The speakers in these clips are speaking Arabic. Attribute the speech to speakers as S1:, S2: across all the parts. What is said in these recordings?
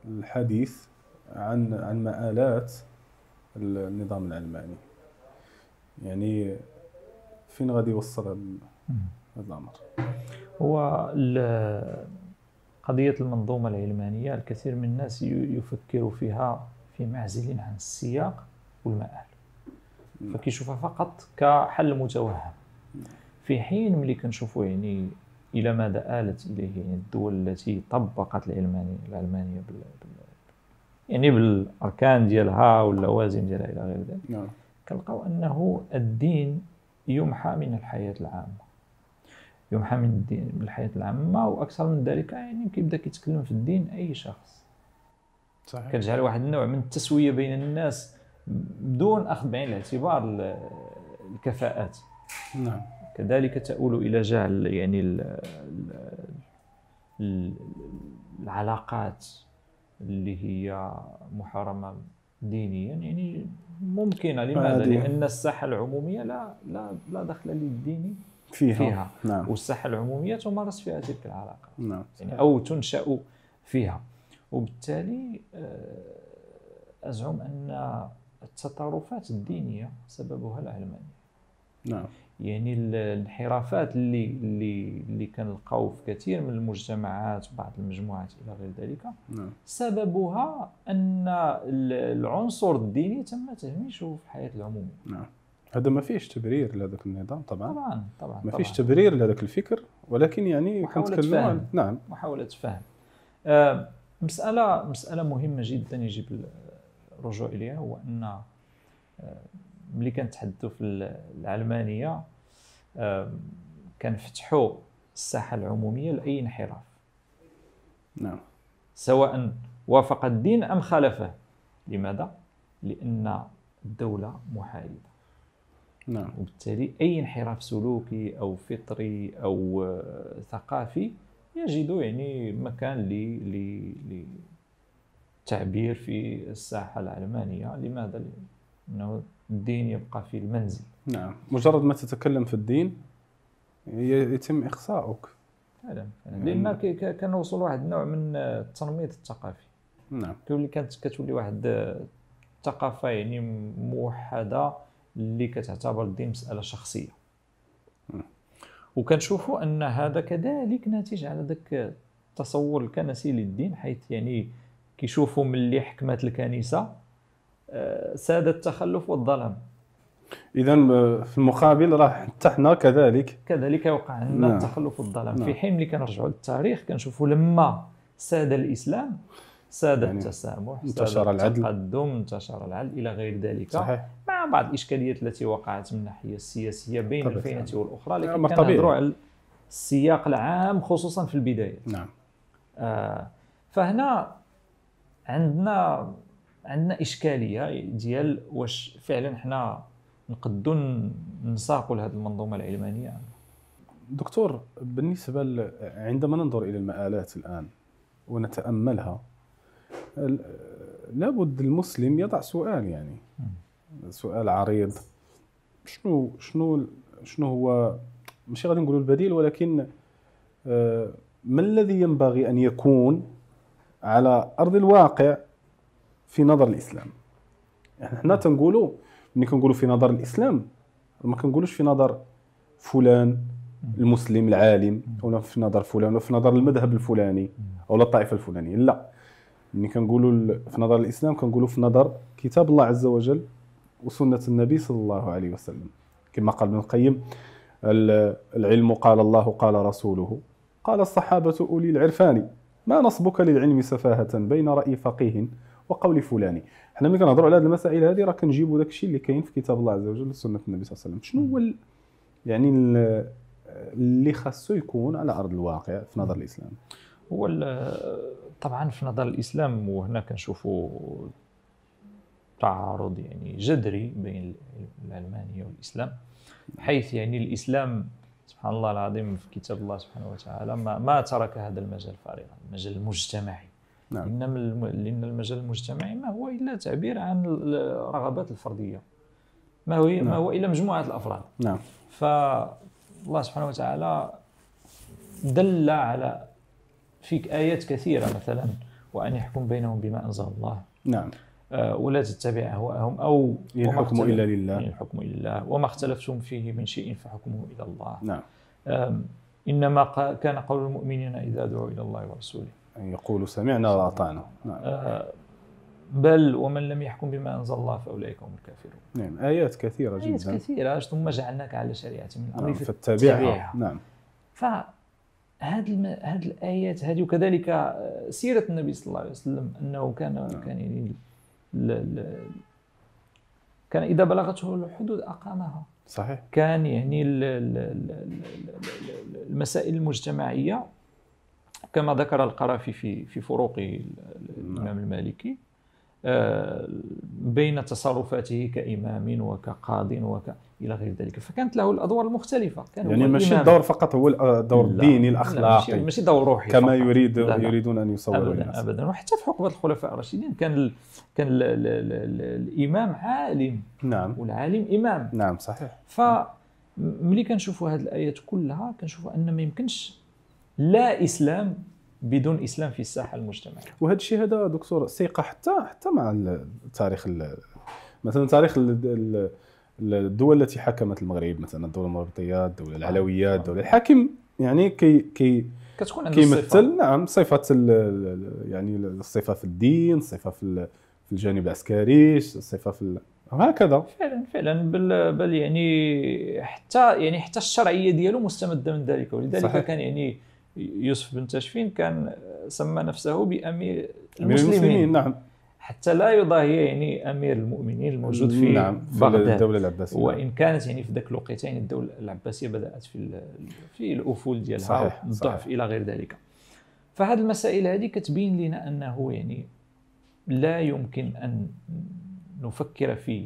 S1: الحديث عن مآلات النظام العلماني، يعني فين غادي يوصل هذا الأمر؟
S2: هو قضية المنظومة العلمانية الكثير من الناس يفكر فيها في معزل عن السياق والمآل، فكيشوفها فقط كحل متوهم، في حين ملي كنشوفوا يعني إلى ماذا آلت إليه يعني الدول التي طبقت العلمانية يعني بالأركان ديالها واللوازم ديالها إلى غير ذلك، كنلقاو أنه الدين يمحى من الحياة العامة، يمحى من الحياة العامة، وأكثر من ذلك يعني كيبدا كيتكلم في الدين أي شخص،
S1: صحيح.
S2: كتجعل واحد النوع من التسوية بين الناس بدون أخذ بعين الاعتبار الكفاءات.
S1: نعم.
S2: كذلك تؤول إلى جعل يعني العلاقات اللي هي محرمة دينيا يعني ممكنة. لماذا؟ لأن الساحة العمومية لا دخل للدين فيها.
S1: نعم.
S2: والساحة العمومية تمارس فيها تلك العلاقات.
S1: نعم.
S2: يعني أو تنشأ فيها، وبالتالي أزعم أن التطرفات الدينية سببها العلمانية.
S1: نعم.
S2: يعني الانحرافات اللي كنلقاو في كثير من المجتمعات بعض المجموعات الى غير ذلك، سببها ان العنصر الديني تم تهميشه في الحياه العموميه.
S1: نعم. هذا ما فيش تبرير لهذاك النظام طبعا. ما فيش
S2: طبعاً.
S1: تبرير لهذاك الفكر، ولكن يعني
S2: كنتكلموا عن
S1: نعم
S2: محاوله فهم. مساله مهمه جدا يجب الرجوع اليها، هو ان ملي كنتحدثوا في العلمانيه كنفتحوا الساحه العموميه لاي انحراف.
S1: نعم.
S2: سواء وافق الدين ام خالفه. لماذا؟ لان الدوله محايده.
S1: نعم.
S2: وبالتالي اي انحراف سلوكي او فطري او ثقافي يجد يعني مكان للتعبير في الساحه العلمانيه. لماذا؟ لانه الدين يبقى في المنزل.
S1: نعم. مجرد ما تتكلم في الدين يتم إخصاؤك.
S2: فعلا. لأن كنوصل واحد النوع من التنميط الثقافي.
S1: نعم.
S2: كتولي واحد الثقافة يعني موحدة اللي كتعتبر الدين مسألة شخصية. وكنشوفوا أن هذا كذلك ناتج على ذاك التصور الكنسي للدين، حيث يعني كيشوفوا ملي حكمت الكنيسة ساد التخلف والظلام. إذن
S1: في المقابل راه حتى حنا
S2: كذلك وقع عندنا التخلف والظلام. في حين ملي كنرجعوا للتاريخ كنشوفوا لما ساد الإسلام ساد يعني التسامح،
S1: انتشر
S2: التقدم، انتشر العدل إلى غير ذلك.
S1: صحيح.
S2: مع بعض الإشكاليات التي وقعت من الناحية السياسية بين الفئة والأخرى، لكن
S1: كنهضروا
S2: على السياق العام خصوصا في البداية.
S1: نعم.
S2: فهنا عندنا إشكالية ديال واش فعلا حنا نقدروا نساقوا لهذه المنظومة العلمانية.
S1: دكتور، بالنسبة عندما ننظر إلى المآلات الآن ونتأملها، لابد المسلم يضع سؤال، يعني سؤال عريض. شنو هو، مش غادي نقولوا البديل، ولكن ما الذي ينبغي أن يكون على أرض الواقع في نظر الإسلام؟ يعني احنا تنقولوا ملي كنقولوا في نظر الإسلام ما كنقولوش في نظر فلان المسلم العالم، ولا في نظر فلان، ولا في نظر المذهب الفلاني أو الطائفة الفلانية. لا، ملي كنقولوا في نظر الإسلام كنقولوا في نظر كتاب الله عز وجل وسنة النبي صلى الله عليه وسلم. كما قال ابن القيم: العلم قال الله قال رسوله قال الصحابة أولي العرفان، ما نصبك للعلم سفاهة بين رأي فقيه وقول فلان. حنا ملي كنهضروا على هذه المسائل هذه راه كنجيبوا داك الشيء اللي كاين في كتاب الله عز وجل وسنة النبي صلى الله عليه وسلم. شنو هو يعني اللي خاصو يكون على أرض الواقع في نظر الإسلام؟
S2: هو طبعا في نظر الإسلام، وهنا كنشوفوا تعارض يعني جذري بين العلمانية والإسلام، حيث يعني الإسلام سبحان الله العظيم في كتاب الله سبحانه وتعالى ما ترك هذا المجال فارغا، المجال المجتمعي.
S1: نعم.
S2: لأن المجال المجتمعي ما هو إلا تعبير عن الرغبات الفردية، ما هو إلا مجموعة الأفراد.
S1: نعم.
S2: فالله سبحانه وتعالى دل على في آيات كثيرة مثلا: وأن يحكم بينهم بما أنزل الله
S1: نعم.
S2: ولا تتبع أهواءهم أو
S1: إن الحكم إلا لله.
S2: إن الحكم إلا لله وما اختلفتم فيه من شيء فحكمه إلى الله.
S1: نعم.
S2: إنما كان قول المؤمنين إذا دعوا إلى الله ورسوله
S1: أن يقولوا سمعنا وأطعنا. نعم.
S2: بل ومن لم يحكم بما أنزل الله فأولئك هم الكافرون.
S1: نعم. آيات كثيرة جدا.
S2: آيات كثيرة. ثم جعلناك على شريعة من الأمر
S1: فاتبعها. نعم.
S2: هذه الآيات هذه وكذلك سيرة النبي صلى الله عليه وسلم أنه كان يعني كان إذا بلغته الحدود أقامها.
S1: صحيح.
S2: كان يعني المسائل المجتمعية كما ذكر القرافي في فروق الإمام المالكي بين تصرفاته كإمام وكقاض إلى غير ذلك، فكانت له الأدوار المختلفة. كان
S1: يعني ماشي الدور فقط هو الدور الديني الأخلاقي،
S2: ماشي دور روحي
S1: كما يريدون أن يصوروا الناس.
S2: أبدا. وحتى في حقبة الخلفاء الراشدين كان الإمام عالم.
S1: نعم.
S2: والعالم إمام.
S1: نعم صحيح.
S2: فملي كنشوفوا هذه الآيات كلها كنشوفوا أن ما يمكنش لا إسلام بدون إسلام في الساحة المجتمعية.
S1: وهذا الشيء هذا دكتور سيقع حتى مع التاريخ، مثلا تاريخ الدول التي حكمت المغرب، مثلا الدولة المغربية، الدولة العلوية، الدولة الحاكم يعني
S2: كتكون
S1: كيمثل نعم صفات يعني الصفة في الدين، الصفة في الجانب العسكري، الصفة في وهكذا.
S2: فعلا بل يعني حتى الشرعية ديالو مستمدة من ذلك، ولذلك صحيح. كان يعني يوسف بن تاشفين كان سمى نفسه بأمير المسلمين.
S1: نعم.
S2: حتى لا يضاهي يعني أمير المؤمنين الموجود في
S1: نعم
S2: بغداد،
S1: في الدولة العباسية،
S2: وإن كانت يعني في ذاك الوقتين الدولة العباسية بدأت في الأفول ديالها الضعف إلى غير ذلك. فهذه المسائل هذه كتبين لنا أنه يعني لا يمكن أن نفكر في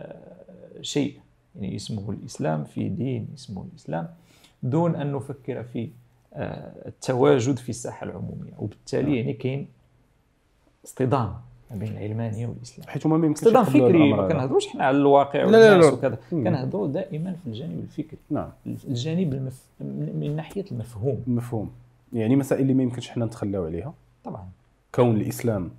S2: شيء يعني اسمه الإسلام، في دين اسمه الإسلام، دون أن نفكر في التواجد في الساحة العمومية. وبالتالي يعني كاين اصطدام بين العلمانية والإسلام،
S1: حيث ما يمكنش
S2: اصطدام فكري. ما كنهضروش حنا على الواقع والناس وكذا، كنهضروا دائما في الجانب الفكري.
S1: نعم.
S2: الجانب من ناحية المفهوم.
S1: يعني مسائل اللي ما يمكنش حنا نتخلاو عليها
S2: طبعا.
S1: كون الإسلام،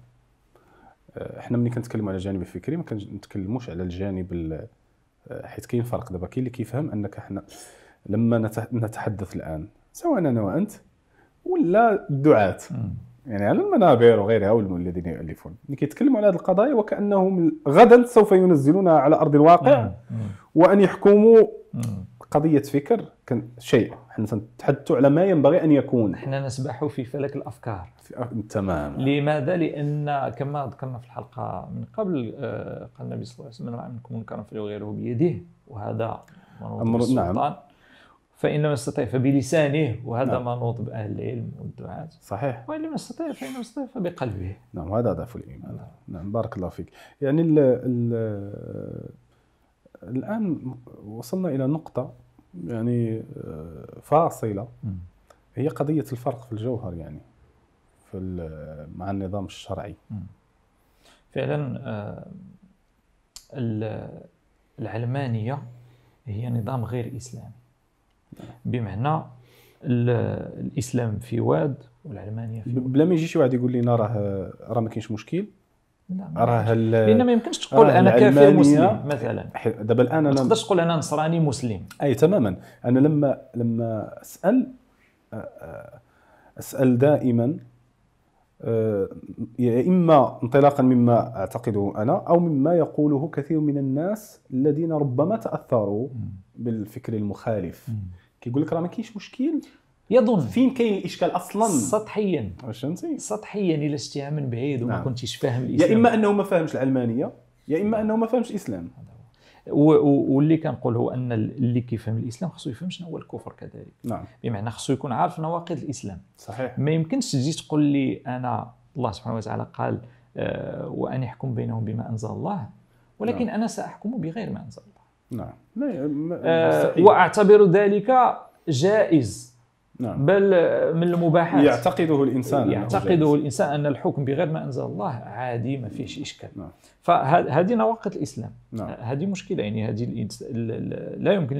S1: احنا ملي كنتكلموا على الجانب الفكري ما كنتكلموش على الجانب حيت كاين فرق دابا. كاين اللي كيفهم انك احنا لما نتحدث الان سواء انا وانت ولا الدعاة يعني على المنابر وغيرها والذين يؤلفون اللي كيتكلموا على هذه القضايا وكانهم غدا سوف ينزلونها على ارض الواقع وان يحكموا قضيه فكر شيء. احنا نتحدثوا على ما ينبغي ان يكون،
S2: احنا نسبح في فلك الافكار.
S1: تمام.
S2: لماذا؟ لان كما ذكرنا في الحلقه من قبل قال النبي صلى الله عليه وسلم: من منكم منكرا فليغيره بيده، وهذا منوط بالسلطان. نعم. فإن لم يستطع فبلسانه، وهذا نعم. منوط بأهل العلم والدعاة.
S1: صحيح.
S2: وإن لم يستطع فإنه يستطيع فبقلبه.
S1: نعم، وهذا ضعف الإيمان. نعم، بارك الله فيك. يعني الآن وصلنا إلى نقطة يعني فاصلة، هي قضية الفرق في الجوهر يعني مع النظام الشرعي.
S2: فعلا العلمانية هي نظام غير إسلامي، بمعنى الإسلام في واد والعلمانية في واد.
S1: بلا ما يجي شي واحد يقول لنا راه ما كاينش مشكل،
S2: لأن ما يمكنش تقول أنا كافر مسلم مثلا.
S1: دابا الآن أنا
S2: ما تقدرش تقول أنا نصراني مسلم.
S1: أي تماما. أنا لما أسأل دائما يا إما انطلاقا مما أعتقده أنا أو مما يقوله كثير من الناس الذين ربما تأثروا بالفكر المخالف، كيقول لك راه ما كاينش مشكل،
S2: يظن
S1: فين كاين الإشكال أصلا
S2: سطحيا.
S1: واش فهمتي؟
S2: سطحيا إلى استيعاب من بعيد وما
S1: نعم.
S2: كنتيش فاهم الإسلام.
S1: يا إما أنه ما فاهمش العلمانية يا إما أنه ما فاهمش الإسلام.
S2: واللي كنقول هو أن اللي كيفهم الإسلام خصو يفهم شنو هو الكفر كذلك.
S1: نعم.
S2: بمعنى خصو يكون عارف نواقض الإسلام.
S1: صحيح.
S2: ما يمكنش تجي تقول لي أنا الله سبحانه وتعالى قال وأن يحكم بينهم بما أنزل الله، ولكن نعم. أنا سأحكم بغير ما أنزل الله.
S1: نعم.
S2: وأعتبر ذلك جائز.
S1: نعم.
S2: بل من المباحات
S1: يعتقده
S2: الإنسان أن الحكم بغير ما أنزل الله عادي، ما فيش إشكال.
S1: نعم.
S2: فهذه نواقض الإسلام.
S1: نعم.
S2: هذه مشكلة، يعني لا يمكن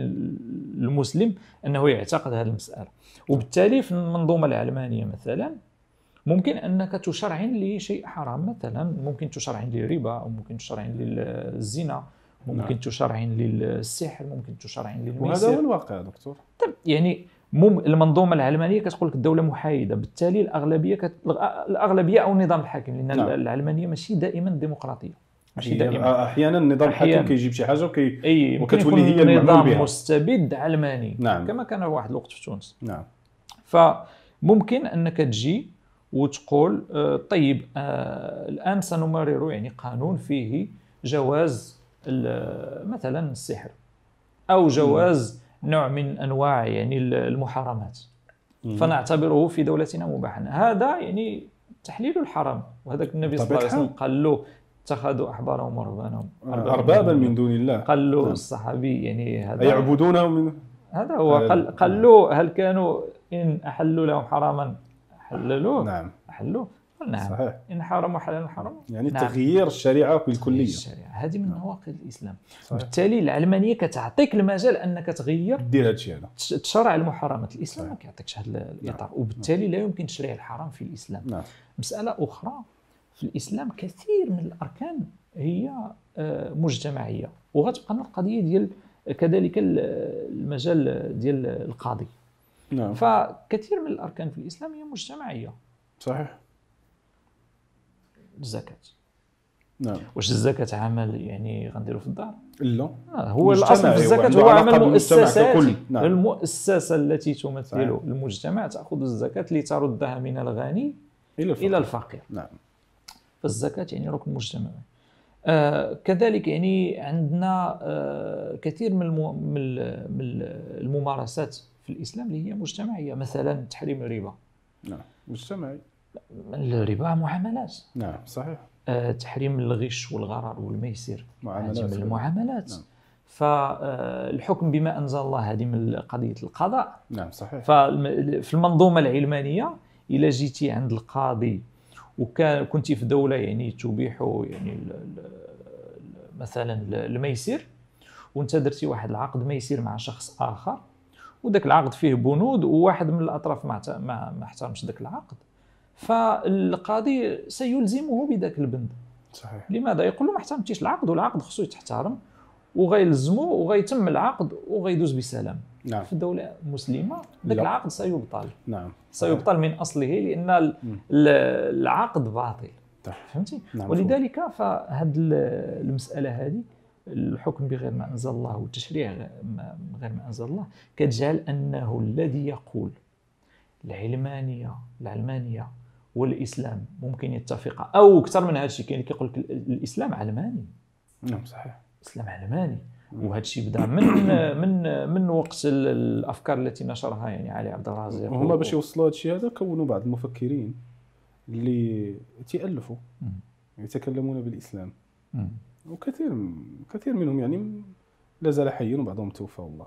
S2: المسلم أنه يعتقد هذه المسألة. وبالتالي في المنظومة العلمانية مثلا ممكن انك تشرعن لي شيء حرام، مثلا ممكن تشرعن لي الربا، او ممكن تشرعن لي الزنا، ممكن تشرعن لي السحر، ممكن تشرعن لي الميسر.
S1: وهذا هو الواقع دكتور.
S2: طيب يعني المنظومه العلمانيه كتقول لك الدوله محايده، بالتالي الاغلبيه او النظام الحاكم، لان العلمانيه ماشي دائما ديمقراطيه، ماشي دائما.
S1: احيانا النظام الحاكم كيجيب شي حاجه
S2: وكتولي هي المعمول بها. مستبد علماني،
S1: نعم.
S2: كما كان واحد الوقت في تونس.
S1: نعم.
S2: فممكن انك تجي وتقول طيب الان سنمرر يعني قانون فيه جواز مثلا السحر، او جواز نوع من انواع يعني المحرمات، فنعتبره في دولتنا مباحا. هذا يعني تحليل الحرام، وهذاك النبي صلى الله عليه وسلم قال له اتخذوا احبارهم ورهبانهم
S1: اربابا من دون الله.
S2: قال له الصحابي يعني هذا
S1: يعبدونه من
S2: هذا هو. قال له هل كانوا ان احلوا لهم حراما حللوه؟
S1: نعم.
S2: احلوه؟ نعم.
S1: صحيح.
S2: إن حرموا حلالا حرام.
S1: يعني نعم. تغيير الشريعة بالكلية.
S2: الشريعة هذه من نواقض الإسلام. صحيح. بالتالي العلمانية كتعطيك المجال أنك تغير
S1: دير هذا الشيء هذا،
S2: تشرع المحرمات. الإسلام ما كيعطيكش هذا الإطار. نعم. وبالتالي لا يمكن تشريع الحرام في الإسلام.
S1: نعم.
S2: مسألة أخرى في الإسلام، كثير من الأركان هي مجتمعية، وغتبقى القضية ديال كذلك المجال ديال القاضي.
S1: نعم.
S2: فكثير من الأركان في الإسلام هي مجتمعية.
S1: صحيح.
S2: الزكاة.
S1: نعم.
S2: واش الزكاة عمل يعني غنديرو في الدار؟
S1: لا.
S2: هو الأصل في الزكاة هو عمل مؤسساتي. نعم. المؤسسة التي تمثل المجتمع تأخذ الزكاة لتردها من الغني إلى الفقير.
S1: نعم.
S2: فالزكاة يعني ركن مجتمعي. كذلك يعني عندنا كثير من الممارسات في الإسلام اللي هي مجتمعية، مثلا تحريم الربا.
S1: نعم. مجتمعي.
S2: الربا معاملات.
S1: نعم. صحيح.
S2: تحريم الغش والغرر والميسر، هذه من المعاملات.
S1: نعم.
S2: فالحكم بما أنزل الله هذه من قضية القضاء.
S1: نعم. صحيح.
S2: ففي المنظومة العلمانية إلا جيتي عند القاضي وكنتي في دولة يعني تبيح يعني مثلا الميسر، وانت درتي واحد العقد ميسر مع شخص آخر، وذاك العقد فيه بنود وواحد من الأطراف ما احترمش ذاك العقد، فالقاضي سيلزمه بذاك البند.
S1: صحيح.
S2: لماذا؟ يقول له ما احترمتيش العقد، والعقد خصو يتحترم، وغيلزمه وغيتم العقد وغيدوز بسلام.
S1: نعم.
S2: في الدولة المسلمة ذاك العقد سيبطل.
S1: نعم.
S2: سيبطل من أصله، لأن العقد باطل. فهمتي؟
S1: نعم.
S2: ولذلك فهذه المسألة هذه، الحكم بغير ما أنزل الله والتشريع من غير ما أنزل الله، كتجعل أنه الذي يقول العلمانية والإسلام ممكن يتفقا، أو أكثر من هذا الشيء. كاين اللي كيقول لك الإسلام علماني.
S1: نعم. صحيح.
S2: الإسلام علماني. وهذا الشيء بدا من وقت الأفكار التي نشرها يعني علي عبد الرازق.
S1: وهما باش يوصلوا هذا الشيء هذا كونوا بعض المفكرين اللي تألفوا يتكلمون بالإسلام. وكثير منهم يعني لا زال حيا، وبعضهم توفى والله.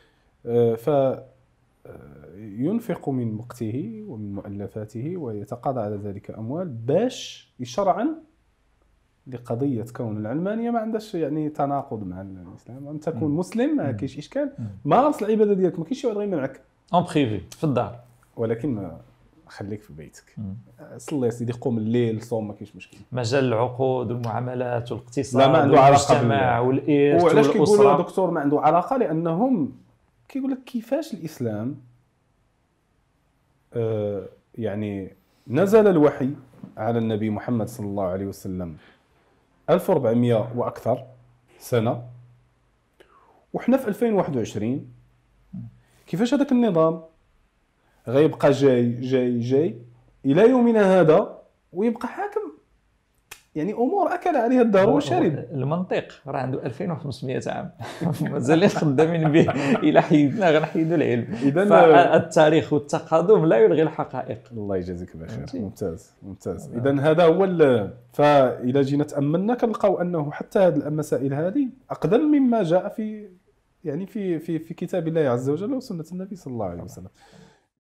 S1: ينفق من وقته ومن مؤلفاته ويتقاضى على ذلك أموال باش يشرعن لقضية كون العلمانية ما عندهاش يعني تناقض مع الإسلام. أن تكون مسلم ما كاينش إشكال، مارس العبادة ديالك، ما كاينش شي واحد غيمنعك
S2: اون بريفي في الدار،
S1: ولكن ما خليك في بيتك. صلي يا سيدي، قوم الليل، صوم، ما كاينش مشكل.
S2: مجال العقود والمعاملات والاقتصاد
S1: لا ما عنده علاقة
S2: بالمجتمع والإرث
S1: والأسرة. وعلاش كيقولوا دكتور ما عنده علاقة؟ لأنهم كيقول لك كيفاش الإسلام يعني نزل الوحي على النبي محمد صلى الله عليه وسلم 1400 وأكثر سنة، وحنا في 2021. كيفاش هذاك النظام غيبقى جاي إلى يومنا هذا ويبقى حاكم؟ يعني أمور أكل عليها الدهر وشرب.
S2: المنطق راه عنده 2500 عام مازال خدامين به. إلى حيدنا غنحيدوا العلم. فالتاريخ والتقادم لا يلغي الحقائق.
S1: الله يجازيك بخير. ممتاز. إذن هذا هو فإذا جينا تأملنا كنلقاو أنه حتى هذه المسائل هذه أقدم مما جاء في يعني في كتاب الله عز وجل وسنة النبي صلى الله عليه وسلم.